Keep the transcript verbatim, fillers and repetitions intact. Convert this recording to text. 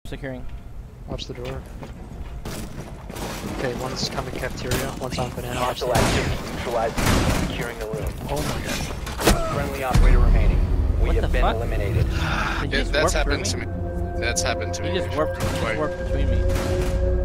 Securing. Watch the door. Okay, one's coming cafeteria, one's on banana. Hostile activity neutralized. Securing the room. Oh my god. Friendly operator remaining. We What have the been fuck? eliminated. Did you Yeah, just that's warp through happened to me. That's happened to me. You just warped, Wait. warped between me.